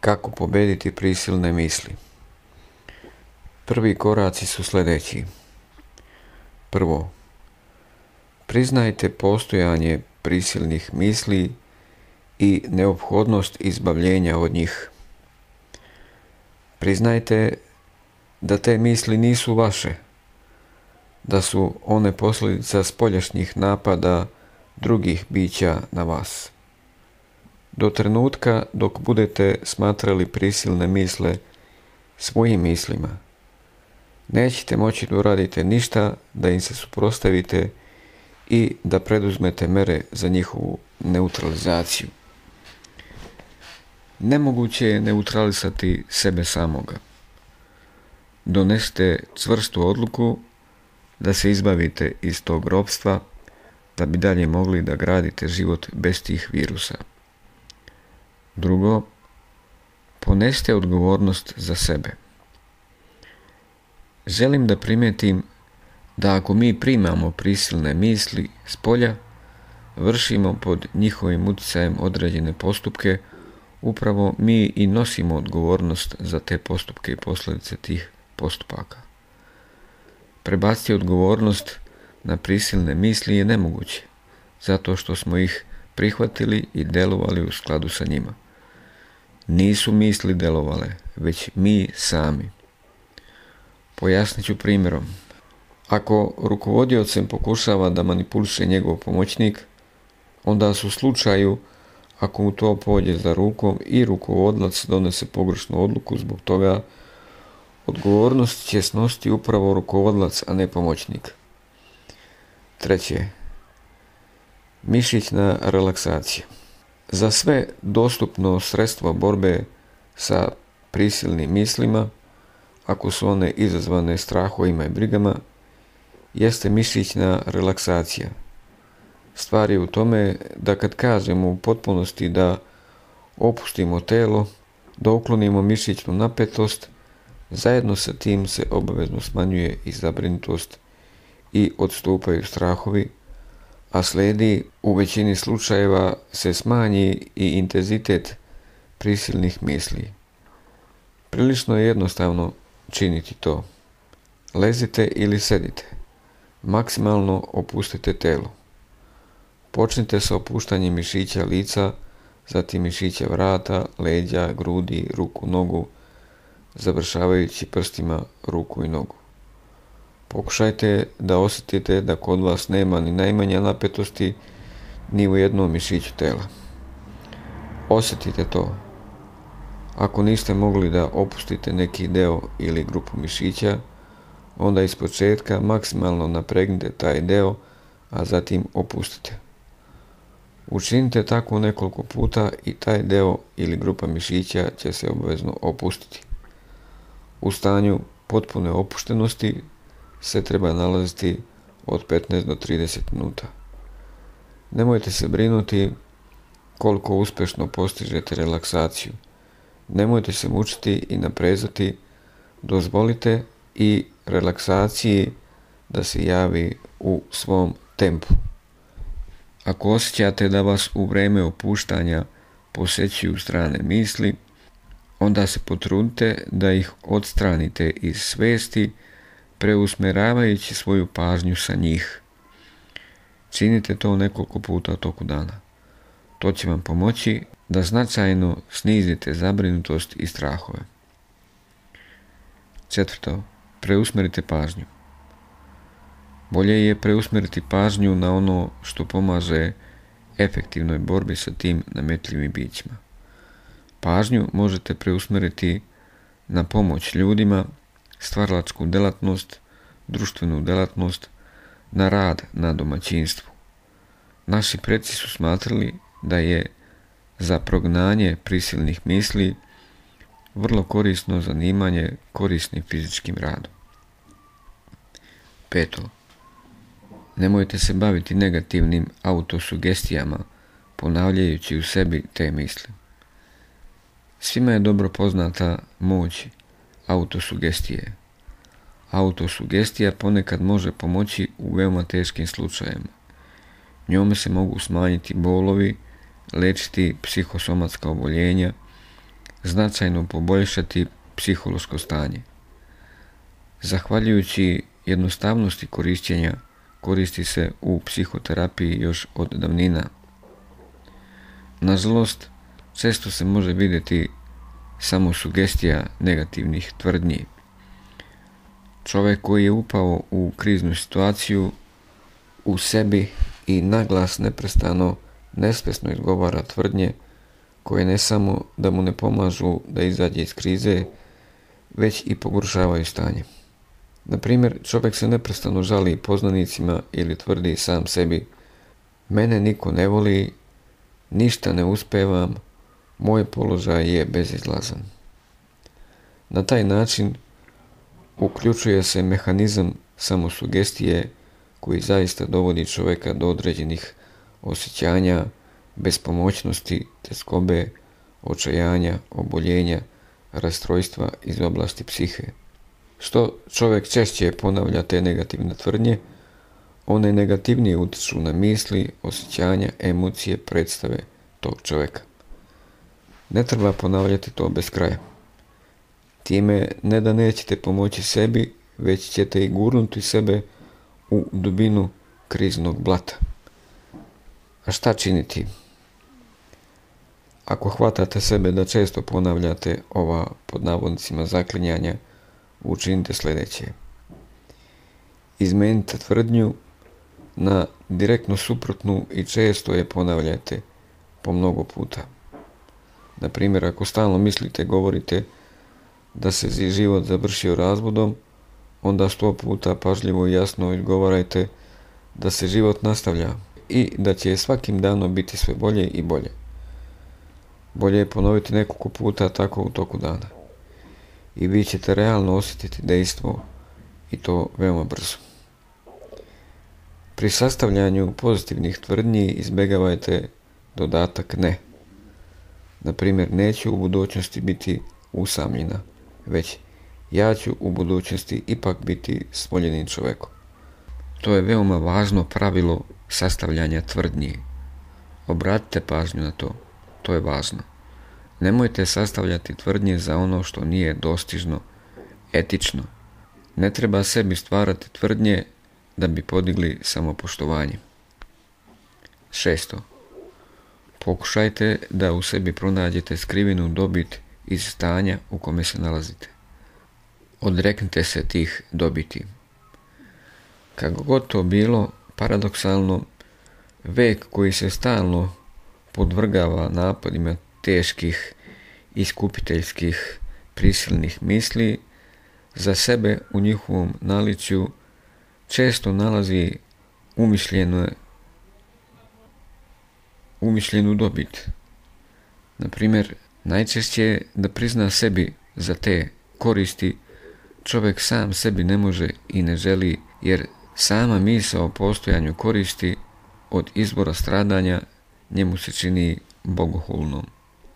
Kako pobediti prisilne misli? Prvi koraci su sljedeći. Prvo, priznajte postojanje prisilnih misli i neophodnost izbavljenja od njih. Priznajte da te misli nisu vaše, da su one posljedica spoljašnjih napada drugih bića na vas. Do trenutka dok budete smatrali prisilne misle svojim mislima, nećete moći da uradite ništa da im se suprotstavite i da preduzmete mere za njihovu neutralizaciju. Nemoguće je neutralisati sebe samoga. Donesite čvrstu odluku da se izbavite iz tog ropstva, da bi dalje mogli da gradite život bez tih virusa. Drugo, ponesite odgovornost za sebe. Želim da primijetim da ako mi primamo prisilne misli s polja, vršimo pod njihovim utjecajem određene postupke, upravo mi i nosimo odgovornost za te postupke i posljedice tih postupaka. Prebaciti odgovornost na prisilne misli je nemoguće, zato što smo ih prihvatili i delovali u skladu sa njima. Nisu misli delovale, već mi sami. Pojasnit ću primjerom. Ako rukovodiocem pokušava da manipuliše njegov pomoćnik, onda u slučaju ako mu to pođe za rukom i rukovodilac donese pogrešnu odluku, zbog toga odgovornost će snositi upravo rukovodilac, a ne pomoćnik. Treće, mišićna relaksacija. Za sve dostupno sredstvo borbe sa prisilnim mislima, ako su one izazvane strahovima i brigama, jeste mišićna relaksacija. Stvar je u tome da kad kažemo u potpunosti da opustimo telo, da uklonimo mišićnu napetost, zajedno sa tim se obavezno smanjuje i zabrinutost i odstupaju strahovi, a slijedi u većini slučajeva se smanji i intenzitet prisilnih misli. Prilično je jednostavno činiti to. Lezite ili sedite. Maksimalno opustite telo. Počnite sa opuštanjem mišića lica, zatim mišića vrata, leđa, grudi, ruku, nogu, završavajući prstima ruku i nogu. Pokušajte da osjetite da kod vas nema ni najmanje napetosti ni u jednom mišiću tela. Osjetite to. Ako niste mogli da opustite neki deo ili grupu mišića, onda iz početka maksimalno napregnite taj deo, a zatim opustite. Učinite tako nekoliko puta i taj deo ili grupa mišića će se obavezno opustiti. U stanju potpune opuštenosti se treba nalaziti od 15 do 30 minuta. Nemojte se brinuti koliko uspješno postižete relaksaciju. Nemojte se mučiti i naprezati, dozvolite i relaksaciji da se javi u svom tempu. Ako osjećate da vas u vrijeme opuštanja posjećuju strane misli, onda se potrudite da ih odstranite iz svijesti, preusmjeravajući svoju pažnju sa njih. Činite to nekoliko puta u toku dana. To će vam pomoći da značajno snizite zabrinutost i strahove. Četvrto, preusmjerite pažnju. Bolje je preusmjeriti pažnju na ono što pomaže efektivnoj borbi sa tim nametljivim bićima. Pažnju možete preusmjeriti na pomoć ljudima, stvaralačku djelatnost, društvenu djelatnost, na rad na domaćinstvu. Naši preci su smatrali da je za prognanje prisilnih misli vrlo korisno zanimanje korisnim fizičkim radom. Peto, nemojte se baviti negativnim autosugestijama, ponavljajući u sebi te misli. Svima je dobro poznata moć autosugestije. Autosugestija ponekad može pomoći u veoma teškim slučajevima. Njome se mogu smanjiti bolovi, liječiti psihosomatska oboljenja, značajno poboljšati psihološko stanje. Zahvaljujući jednostavnosti korištenja, koristi se u psihoterapiji još od davnina. Nažalost, često se može vidjeti samo sugestija negativnih tvrdnji. Čovjek koji je upao u kriznu situaciju u sebi i naglas neprestano nesvjesno izgovara tvrdnje koje ne samo da mu ne pomažu da izađe iz krize, već i pogoršavaju stanje. Na primjer, čovjek se neprestano žali poznanicima ili tvrdi sam sebi: mene niko ne voli, ništa ne uspevam, moj položaj je bezizlazan. Na taj način uključuje se mehanizam samosugestije koji zaista dovodi čovjeka do određenih osjećanja bespomoćnosti, tjeskobe, očajanja, oboljenja, rastrojstva iz oblasti psihe. Što čovjek češće ponavlja te negativne tvrdnje, one negativnije utječu na misli, osjećanja, emocije, predstave tog čovjeka. Ne treba ponavljati to bez kraja. Time ne da nećete pomoći sebi, već ćete i gurnuti sebe u dubinu kriznog blata. A šta činiti? Ako hvatate sebe da često ponavljate ova pod navodnicima zaklinjanja, učinite sljedeće. Izmenite tvrdnju na direktno suprotnu i često je ponavljajte po mnogo puta. Na primjer, ako stalno mislite, govorite da se život završio razvodom, onda 100 puta pažljivo i jasno izgovarajte da se život nastavlja i da će svakim danom biti sve bolje i bolje. Bolje je ponoviti nekoliko puta tako u toku dana. I vi ćete realno osjetiti dejstvo i to veoma brzo. Pri sastavljanju pozitivnih tvrdnji izbjegavajte dodatak ne. Na primjer, neću u budućnosti biti usamljena, već ja ću u budućnosti ipak biti s voljenim čovjekom. To je veoma važno pravilo sastavljanja tvrdnji. Obratite pažnju na to. To je važno. Nemojte sastavljati tvrdnje za ono što nije dostižno, etično. Ne treba sebi stvarati tvrdnje da bi podigli samopoštovanje. 6. Pokušajte da u sebi pronađete skrivenu dobit iz stanja u kome se nalazite. Odreknite se tih dobiti. Kako god to bilo, paradoksalno, vek koji se stalno podvrgava napadima teških, iskupiteljskih, prisilnih misli, za sebe u njihovom naličju često nalazi umišljenu dobit. Na primjer, najčešće da prizna sebi za te koristi čovjek sam sebi ne može i ne želi, jer sama misao o postojanju koristi od izvora stradanja njemu se čini bogohulnom.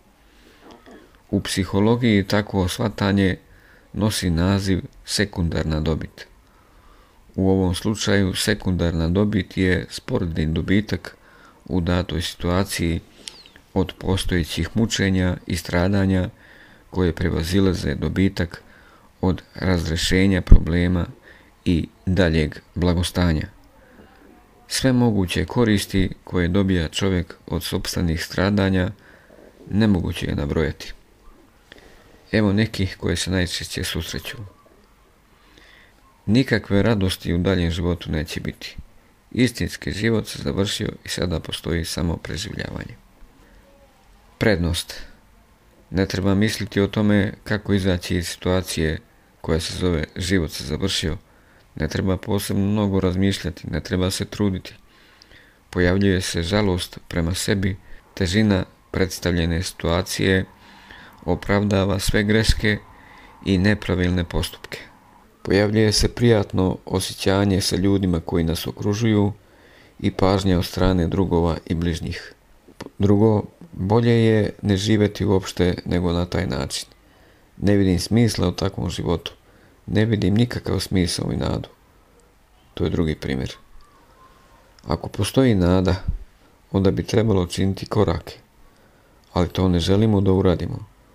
U psihologiji takvo shvatanje nosi naziv sekundarna dobit. U ovom slučaju sekundarna dobit je sporedni dobitak u datoj situaciji od postojećih mučenja i stradanja koje prevazilaze dobitak od razrješenja problema i daljeg blagostanja. Sve moguće koristi koje dobija čovjek od sopstvenih stradanja nemoguće je nabrojati. Evo nekih koje se najčešće susreću. Nikakve radosti u daljem životu neće biti. Istinski život se završio i sada postoji samo preživljavanje. Prednost. Ne treba misliti o tome kako izaći iz situacije koja se zove život se završio. Ne treba posebno mnogo razmišljati, ne treba se truditi. Pojavljuje se žalost prema sebi, težina predstavljene situacije opravdava sve greške i nepravilne postupke. Pojavljuje se prijatno osjećanje sa ljudima koji nas okružuju i pažnja od strane drugova i bližnjih. Drugo, bolje je ne živjeti uopšte nego na taj način. Ne vidim smisla u takvom životu. Ne vidim nikakav smisao i nadu. To je drugi primjer. Ako postoji nada, onda bi trebalo činiti korake. Ali to ne želimo da uradimo.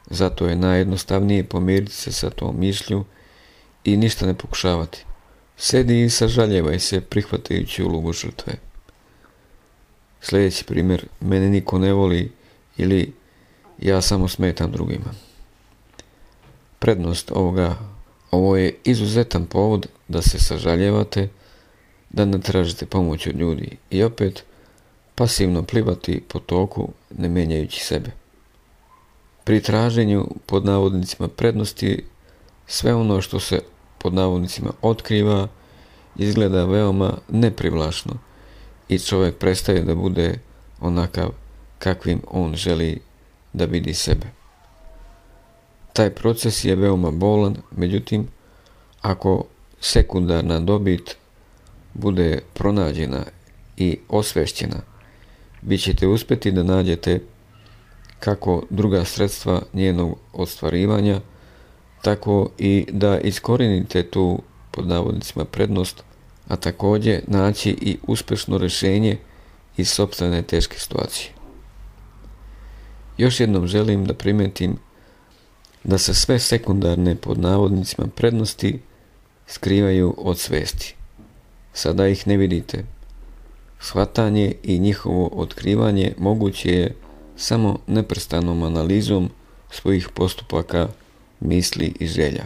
Zato je najjednostavnije pomiriti se sa tom mišlju i ništa ne pokušavati. Sjedi i sažaljevaj se prihvatajući ulogu žrtve. Sljedeći primjer, mene niko ne voli ili ja samo smetam drugima. Prednost ovo je izuzetan povod da se sažaljevate, da ne tražite pomoć od ljudi i opet pasivno plivati po toku ne mijenjajući sebe. Pri traženju pod navodnicima prednosti sve ono što se pod navodnicima otkriva izgleda veoma neprivlačno i čovjek prestaje da bude onakav kakvim on želi da vidi sebe. Taj proces je veoma bolan, međutim, ako sekundarna dobit bude pronađena i osvešćena, vi ćete uspjeti da nađete kako druga sredstva njenog ostvarivanja, tako i da iskorijenite tu pod navodnicima prednost, a također naći i uspješno rješenje iz sopstvene teške situacije. Još jednom želim da primijetim da se sve sekundarne pod navodnicima prednosti skrivaju od svijesti. Sada ih ne vidite. Shvatanje i njihovo otkrivanje moguće je samo neprestanom analizom svojih postupaka, misli i želja.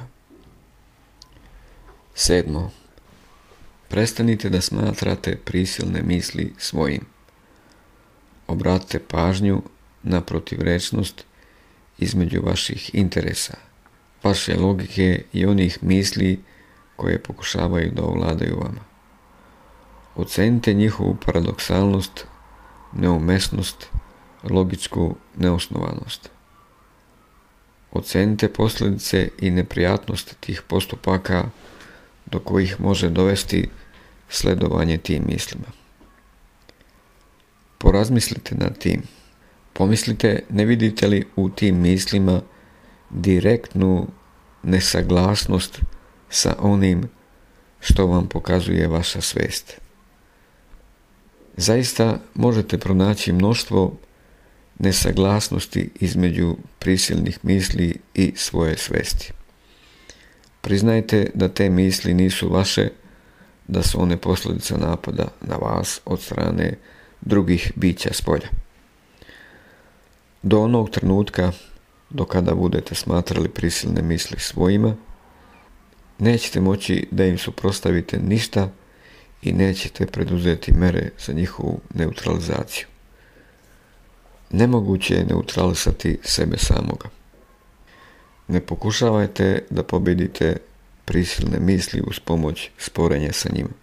7. Prestanite da smatrate prisilne misli svojim. Obratite pažnju na protivrečnost između vaših interesa, vaše logike i onih misli koje pokušavaju da ovladaju vama. Ocenite njihovu paradoksalnost, neumesnost, logičku neosnovanost. Ocenite posljedice i neprijatnost tih postupaka do kojih može dovesti sledovanje tim mislima. Porazmislite nad tim. Pomislite, ne vidite li u tim mislima direktnu nesaglasnost sa onim što vam pokazuje vaša svijest. Zaista možete pronaći mnoštvo nesaglasnosti između prisilnih misli i svoje svijesti. Priznajte da te misli nisu vaše, da su one posljedica napada na vas od strane drugih bića spolja. Do onog trenutka do kada budete smatrali prisilne misli svojima, nećete moći da im suprotstavite ništa i nećete preduzeti mere za njihovu neutralizaciju. Nemoguće je neutralisati sebe samoga. Ne pokušavajte da pobjedite prisilne misli uz pomoć sporenja sa njima.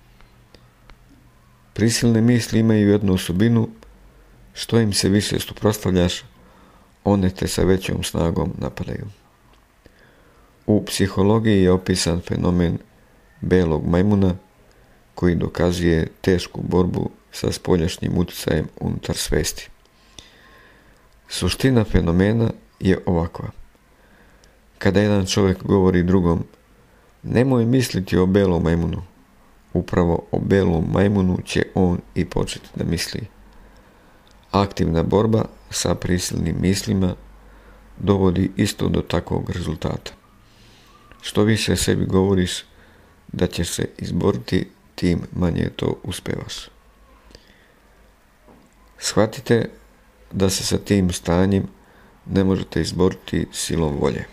Prisilne misli imaju jednu osobinu: što im se više suprotstavljaš, one te sa većom snagom napadaju. U psihologiji je opisan fenomen belog majmuna koji dokazuje tešku borbu sa spoljašnjim utjecajem unutar svijesti. Suština fenomena je ovakva. Kada jedan čovjek govori drugom: nemoj misliti o belom majmunu, upravo o belom majmunu će on i početi da misli. Aktivna borba sa prisilnim mislima dovodi isto do takvog rezultata. Što više sebi govoriš da ćeš se izboriti, tim manje to uspevaš. Shvatite da se sa tim stanjem ne možete izboriti silom volje.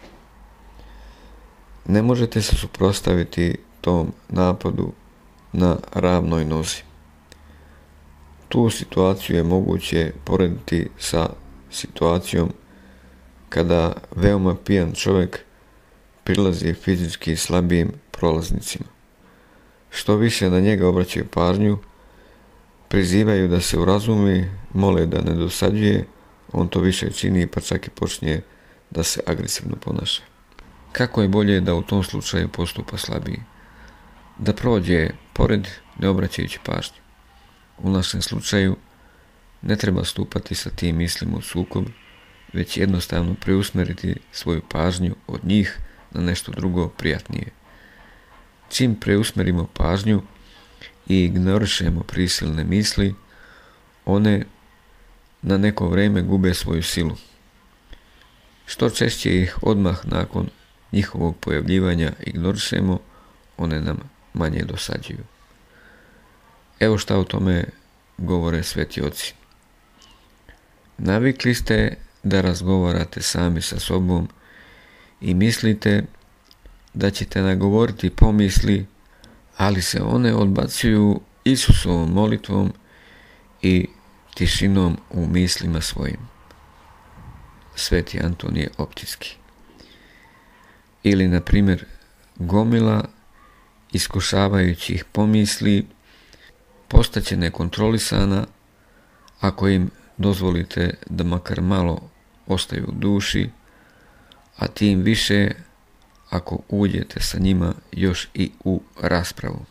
Ne možete se suprotstaviti tom napadu na ravnoj nozi. Tu situaciju je moguće porediti sa situacijom kada veoma pijan čovjek prilazi fizički slabijim prolaznicima. Što više na njega obraćaju pažnju, prizivaju da se urazumi, mole da ne dosađuje, on to više čini pa čak i počinje da se agresivno ponaša. Kako je bolje da u tom slučaju postupa slabiji? Da prođe pored ne obraćajući pažnju. U našem slučaju ne treba stupati sa tim mislima u sukob, već jednostavno preusmjeriti svoju pažnju od njih na nešto drugo prijatnije. Čim preusmjerimo pažnju i ignorišemo prisilne misli, one na neko vrijeme gube svoju silu. Što češće ih odmah nakon njihovog pojavljivanja ignorišemo, one nam manje dosađuju. Evo šta o tome govore sveti oci. Navikli ste da razgovarate sami sa sobom i mislite da ćete nagovoriti pomisli, ali se one odbacuju Isusovom molitvom i tišinom u mislima svojim. Sveti Antonije Optijski. Ili, na primjer, gomila iskušavajućih pomisli postaće nekontrolisana ako im dozvolite da makar malo ostaju u duši, a tim više ako uđete sa njima još i u raspravu.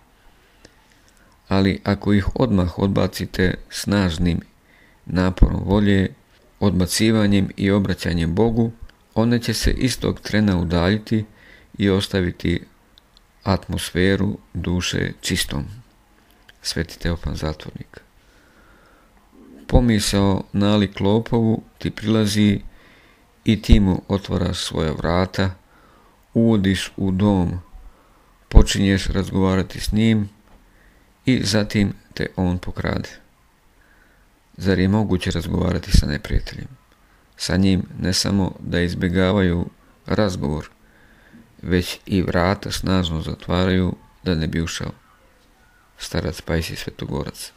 Ali ako ih odmah odbacite snažnim naporom volje, odbacivanjem i obraćanjem Bogu, one će se istog trena udaljiti i ostaviti atmosferu duše čistom. Sveti Teofan Zatvornik. Pomisao nalik lopovu ti prilazi i ti mu otvaraš svoja vrata, uvodiš u dom, počinješ razgovarati s njim i zatim te on pokrade. Zar je moguće razgovarati sa neprijateljem? Sa njim ne samo da izbjegavaju razgovor, već i vrata snažno zatvaraju da ne bi ušao. Starac Pajsije Svetogorac.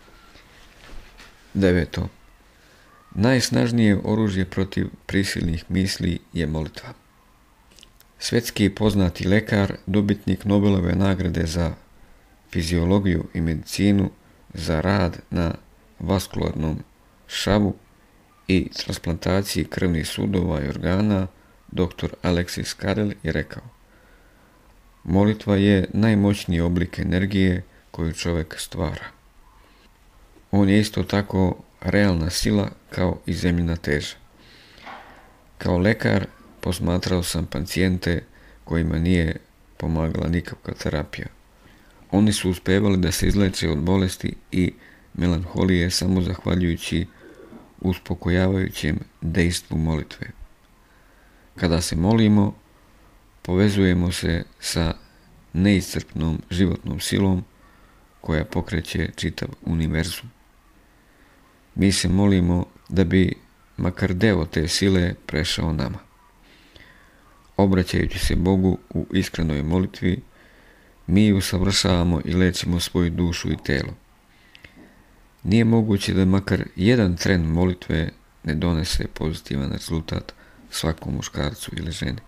9. Najsnažnije oružje protiv prisilnih misli je molitva. Svjetski poznati lekar, dobitnik Nobelove nagrade za fiziologiju i medicinu za rad na vaskularnom šavu i transplantaciji krvnih sudova i organa, dr. Alexis Carrel je rekao: molitva je najmoćniji oblik energije koju čovjek stvara. On je isto tako realna sila kao i zemljina teža. Kao lekar posmatrao sam pacijente kojima nije pomagala nikakva terapija. Oni su uspevali da se izleče od bolesti i melanholije samo zahvaljujući uspokojavajućem dejstvu molitve. Kada se molimo, povezujemo se sa neiscrpnom životnom silom koja pokreće čitav univerzum. Mi se molimo da bi makar deo te sile prešao nama. Obraćajući se Bogu u iskrenoj molitvi, mi usavršavamo i lečimo svoju dušu i telo. Nije moguće da makar jedan tren molitve ne donese pozitivan rezultat svakom muškarcu ili ženi.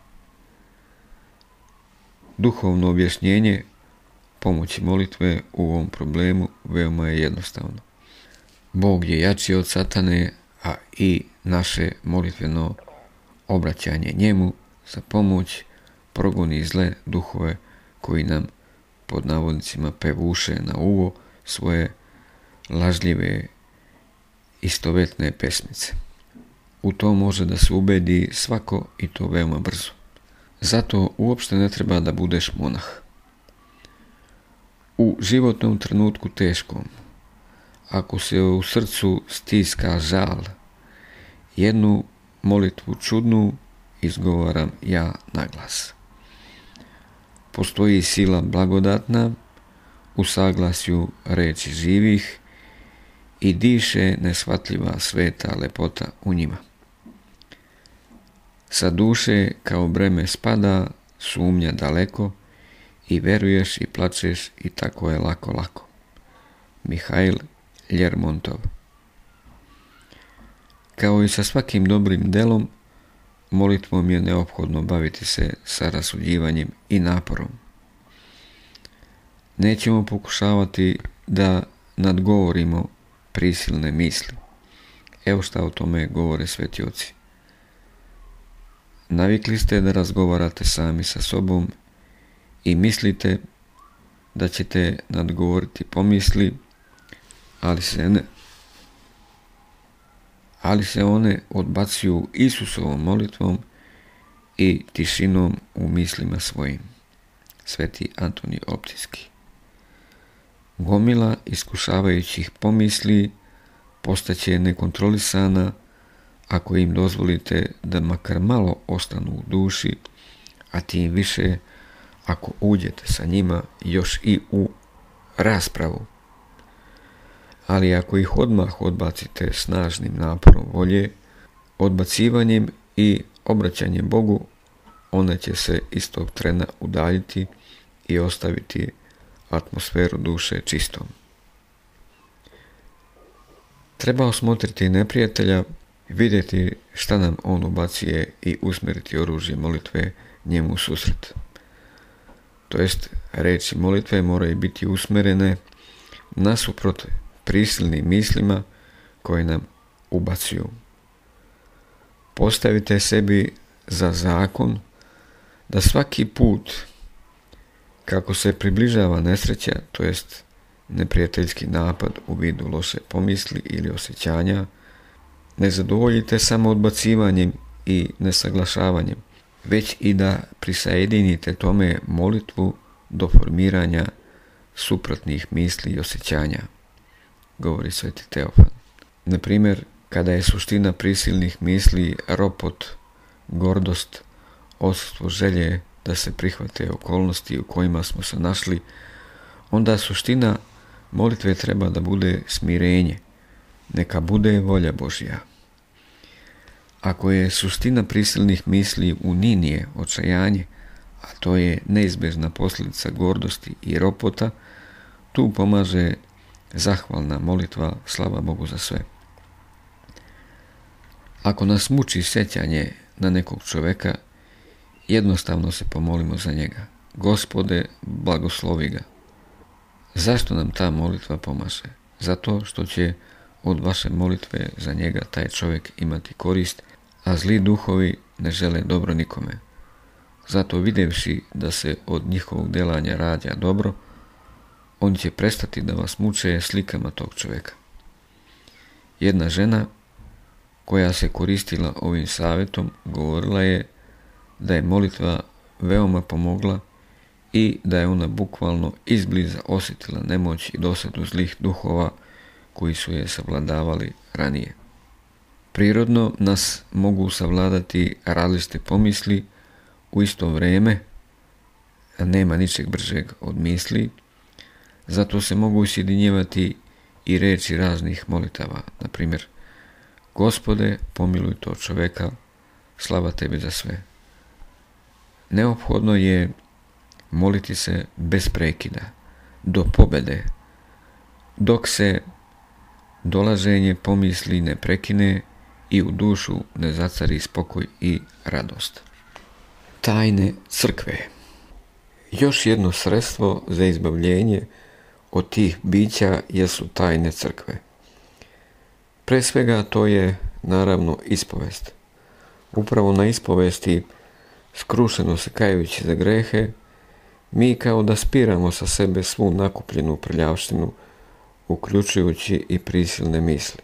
Duhovno objašnjenje pomoći molitve u ovom problemu veoma je jednostavno. Bog je jači od satane, a i naše molitveno obraćanje njemu za pomoć progoni zle duhove koji nam pod navodnicima pevuše na uvo svoje lažljive istovetne pesmice. U to može da se ubedi svako i to veoma brzo. Zato uopšte ne treba da budeš monah. U životnom trenutku teškom, ako se u srcu stiska žal, jednu molitvu čudnu izgovaram ja naglas. Postoji sila blagodatna u saglasju reči živih i diše neshvatljiva sveta lepota u njima. Sa duše kao breme spada sumnja daleko i veruješ i plačeš i tako je lako. Mihail Ljermontov. Kao i sa svakim dobrim delom, molitvom je neophodno baviti se sa rasuđivanjem i naporom. Nećemo pokušavati da nadgovorimo prisilne misli. Evo šta o tome govore sveti oci. Navikli ste da razgovarate sami sa sobom i mislite da ćete nadgovoriti pomisli, ali se one odbacuju Isusovom molitvom i tišinom u mislima svojim. Sveti Antonije Optijski. Gomila iskušavajućih pomisli postaće nekontrolisana ako im dozvolite da makar malo ostanu u duši, a tim više ako uđete sa njima još i u raspravu. Ali ako ih odmah odbacite snažnim naporom volje, odbacivanjem i obraćanjem Bogu, ona će se istog trena udaljiti i ostaviti atmosferu duše čistom. Treba osmotriti neprijatelja, vidjeti šta nam on ubacuje i usmjeriti oružje molitve njemu u susret. To jest, riječi molitve moraju biti usmjerene nasuprot prisilnim mislima koje nam ubacuju. Postavite sebi za zakon da svaki put kako se približava nesreća, to jest neprijateljski napad u vidu loše pomisli ili osjećanja, ne zadovoljite samo odbacivanjem i nesaglašavanjem, već i da prisajedinite tome molitvu do formiranja suprotnih misli i osjećanja, govori Sveti Teofan. Na primjer, kada je suština prisilnih misli ropot, gordost, odsustvo želje da se prihvate okolnosti u kojima smo se našli, onda suština molitve treba da bude smirenje, neka bude volja Božja. Ako je suština prisilnih misli uninije, očajanje, a to je neizbježna posljedica gordosti i ropota, tu pomaže zahvalna molitva, slava Bogu za sve. Ako nas muči sjećanje na nekog čovjeka, jednostavno se pomolimo za njega. Gospode, blagoslovi ga. Zašto nam ta molitva pomaže? Zato što će od vaše molitve za njega taj čovjek imati korist, a zli duhovi ne žele dobro nikome. Zato vidjevši da se od njihovog delanja rađa dobro, on će prestati da vas muče slikama tog čovjeka. Jedna žena koja se koristila ovim savjetom govorila je da je molitva veoma pomogla i da je ona bukvalno izbliza osjetila nemoć i dosadu zlih duhova koji su je savladavali ranije. Prirodno nas mogu savladati različite pomisli u isto vrijeme, a nema ničeg bržeg od misli, zato se mogu sjedinjevati i riječi raznih molitava, na primjer, Gospode, pomiluj tog čovjeka, slava tebi za sve. Neophodno je moliti se bez prekida, do pobjede, dok se dolaženje pomisli ne prekine i u dušu ne zacari spokoj i radost. Tajne crkve. Još jedno sredstvo za izbavljenje od tih bića jesu tajne crkve. Pre svega to je naravno ispovest. Upravo na ispovesti, skrušeno se kajući za grehe, mi kao da spiramo sa sebe svu nakupljenu prljavštinu, uključujući i prisilne misli.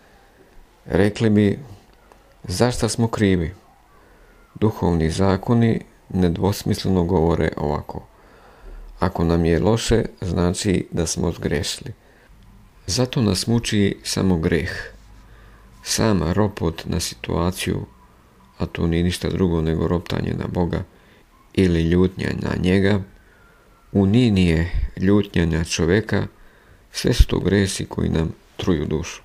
Rekli bi, zašto smo krivi? Duhovni zakoni nedvosmisleno govore ovako. Ako nam je loše, znači da smo zgrešili. Zato nas muči samo greh. Sama ropot na situaciju, a to nije ništa drugo nego roptanje na Boga ili ljutnja na njega, uninije ljutnja na čovjeka, sve su to gresi koji nam truju dušu.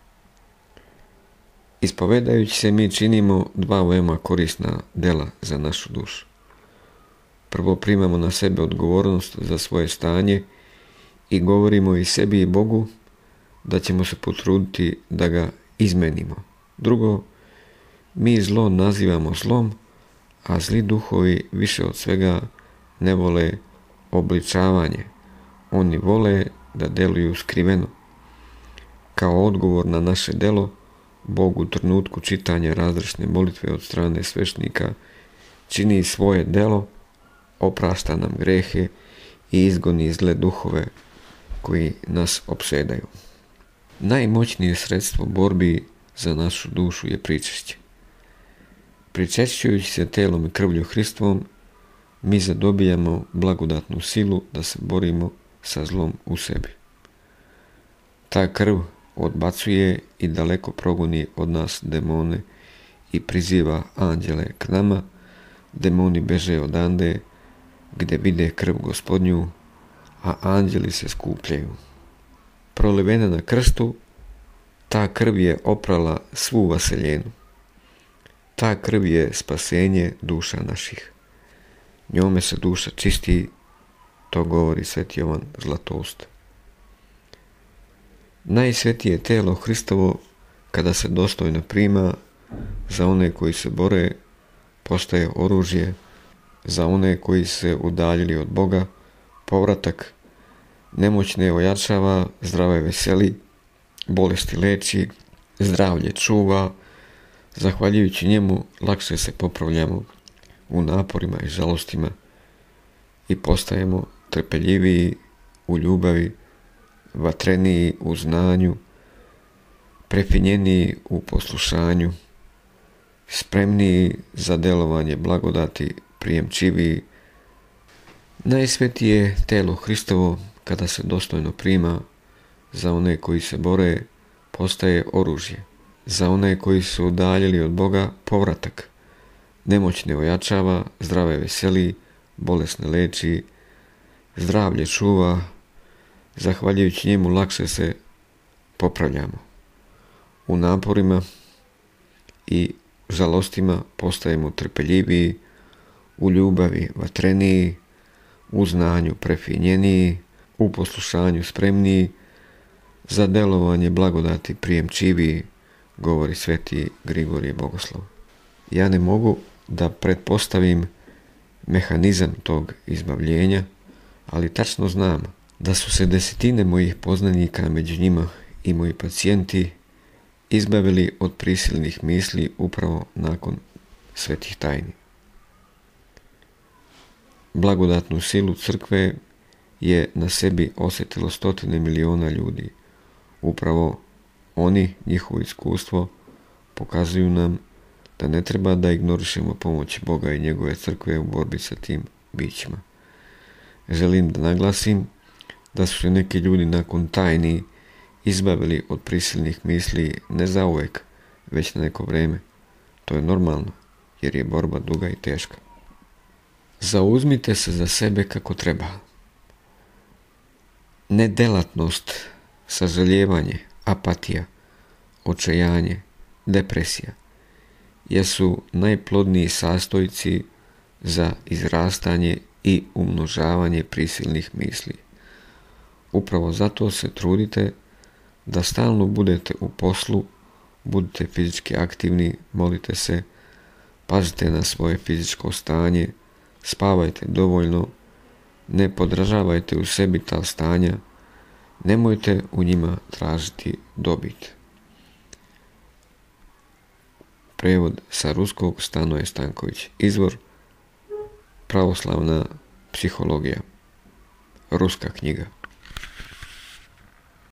Ispovedajući se mi činimo dva veoma korisna dela za našu dušu. Prvo primamo na sebe odgovornost za svoje stanje i govorimo i sebi i Bogu da ćemo se potruditi da ga izmenimo. Drugo, mi zlo nazivamo zlom, a zli duhovi više od svega ne vole obličavanje. Oni vole da deluju skriveno. Kao odgovor na naše delo, Bog u trenutku čitanja razrešne molitve od strane svešnika čini svoje delo, oprašta nam grehe i izgoni zle duhove koji nas opsedaju. Najmoćnije sredstvo borbi za našu dušu je pričešće. Pričešćujući se telom i krvlju Hristovom, mi zadobijamo blagodatnu silu da se borimo sa zlom u sebi. Ta krv odbacuje i daleko progoni od nas demone i priziva anđele k nama, demoni beže odande gdje vide krv Gospodnju, a anđeli se skupljaju. Prolivena na krstu, ta krv je oprala svu vaseljenu. Ta krv je spasenje duša naših. Njome se duša čisti, to govori sveti Jovan Zlatoust. Najsvetije telo Hristovo, kada se dostojno prima, za one koji se bore, postaje oružje, za one koji se udaljili od Boga, povratak, nemoćne ojačava, zdrave veseli, bolesti leči, zdravlje čuva, zahvaljujući njemu lakše se popravljamo u naporima i žalostima i postajemo trpeljiviji u ljubavi, vatreniji u znanju, prefinjeniji u poslušanju, spremniji za delovanje blagodati, prijemčiviji. Najsvetije telo Hristovo, kada se dostojno prima, za one koji se bore, postaje oružje. Za one koji su udaljili od Boga, povratak. Nemoćne ojačava, zdrave veseli, bolesne leči, zdravlje čuva, zahvaljujući njemu lakše se popravljamo. U naporima i žalostima postajemo trpeljiviji, u ljubavi vatreniji, u znanju prefinjeniji, u poslušanju spremniji, za delovanje blagodati prijemčiviji, govori sveti Grigorije Bogoslov. Ja ne mogu da pretpostavim mehanizam tog izbavljenja, ali tačno znam da su se desetine mojih poznanika, među njima i moji pacijenti, izbavili od prisilnih misli upravo nakon svetih tajni. Blagodatnu silu crkve je na sebi osjetilo 100 miliona ljudi. Upravo oni, njihovo iskustvo, pokazuju nam da ne treba da ignorišemo pomoć Boga i njegove crkve u borbi sa tim bićima. Želim da naglasim da su se neki ljudi nakon tajni izbavili od prisilnih misli ne zauvek, već na neko vrijeme. To je normalno, jer je borba duga i teška. Zauzmite se za sebe kako treba. Nedelatnost, sažaljevanje, apatija, očajanje, depresija jesu najplodniji sastojci za izrastanje i umnožavanje prisilnih misli. Upravo zato se trudite da stalno budete u poslu, budite fizički aktivni, molite se, pazite na svoje fizičko stanje, spavajte dovoljno, ne podražavajte u sebi ta stanja, nemojte u njima tražiti dobit. Prevod sa ruskog Stanoje Stanković. Izvor Pravoslavna psihologija. Ruska knjiga.